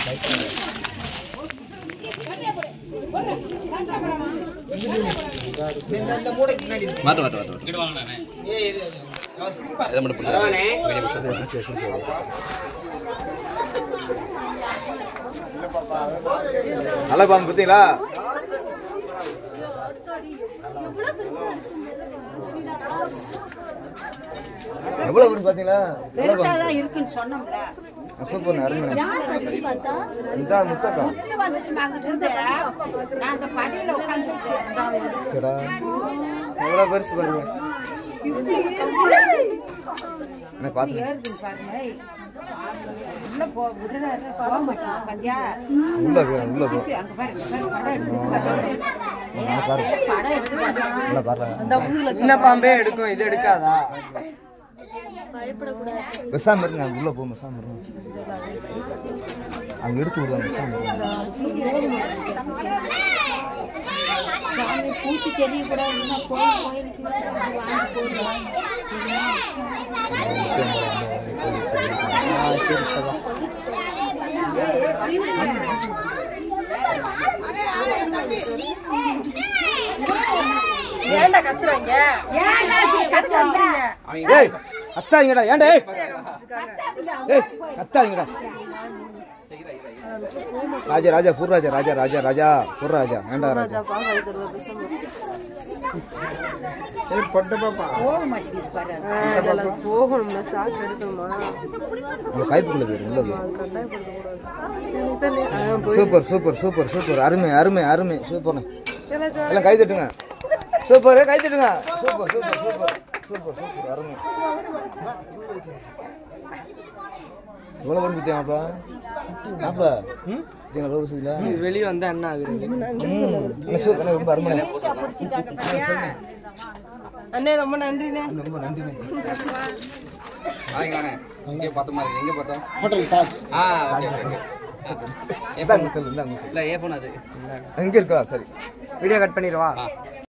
நல்லா பாருங்க பார்த்தீங்களா? எவ்வளவு வரும் பாத்தீங்களா? பெருசாதான் இருக்குன்னு சொன்னோம்ல. சூப்பர் அருமை. இந்த முத்தக்கா வந்துச்சு வாங்கிட்டு இருந்தேன். நான் அந்த படியில உட்கார்ந்துட்டேன். எவ்வளவு பெருசு பாருங்க. நான் பாத்து ஏறுது பாருங்க. உள்ள போ விடுறாரு போக மாட்டான் பாத்தியா? உள்ள போ அங்க பாருங்க படம் எடுத்து படம் எடுத்து அந்த சின்ன பாம்பே எடுக்கும், இது எடுக்காதா? விசாம இருங்க, உள்ள போ விசாம இருங்க. அங்க எடுத்து விடுவாங்க விசாம பூச்சி தெரியக்கூடாதுன்னா கோயிலுக்கு ஏன்டா கத்துறீங்க? ஏய் கத்தாதீங்கடா. ஏன்டா ஏய் கத்தாதீங்கடா. ராஜா ராஜா பூர் ராஜா ராஜா ராஜா ராஜா பூர் ராஜா ஏண்டா ராஜா பட்டு பாப்பா போக மாட்டேங்குது பாரு. போகணும்னா சாக்கு எடுக்கணுமா? கைப்புக்குள்ள போயிரு உள்ள போய். சூப்பர் சூப்பர் சூப்பர் சூப்பர் அருமை அருமை அருமை சூப்பர். எல்லாம் கை தட்டுங்க. சூப்பர் கை தட்டுங்க. Super super super super super அருமை. எவ்வளவு வந்து தேவைப்பா அப்ப வெளியே வந்தா என்ன ஆகுது? ரொம்ப அருமை அண்ணே, ரொம்ப நன்றிண்ணே. ரொம்ப நன்றிண்ணே. இங்கே பார்த்த மாதிரி எங்கே பார்த்தோம்? இந்தாங்க சொல்லு இந்தாங்க இல்லை ஏ போன அது எங்க இருக்கா? சரி வீடியோ கட் பண்ணிடுவா.